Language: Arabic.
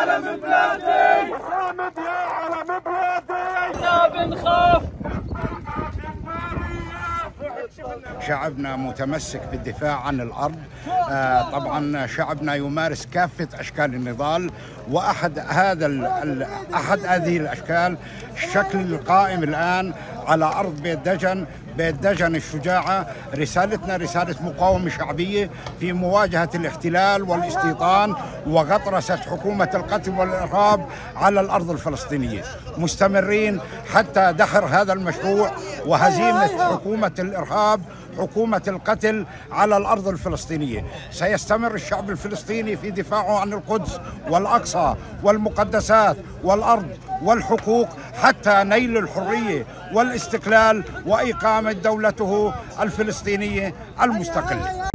علم بلادي حامد يا علم بلادي لا بنخاف. شعبنا متمسك بالدفاع عن الأرض. طبعا شعبنا يمارس كافة أشكال النضال، وأحد هذه الأشكال الشكل القائم الآن على أرض بيت دجن الشجاعة. رسالتنا رسالة مقاومة شعبية في مواجهة الاحتلال والاستيطان وغطرسة حكومة القتل والإرهاب على الأرض الفلسطينية، مستمرين حتى دحر هذا المشروع وهزيمة حكومة الإرهاب حكومة القتل على الأرض الفلسطينية. سيستمر الشعب الفلسطيني في دفاعه عن القدس والأقصى والمقدسات والأرض والحقوق حتى نيل الحرية والاستقلال وإقامة دولته الفلسطينية المستقلة.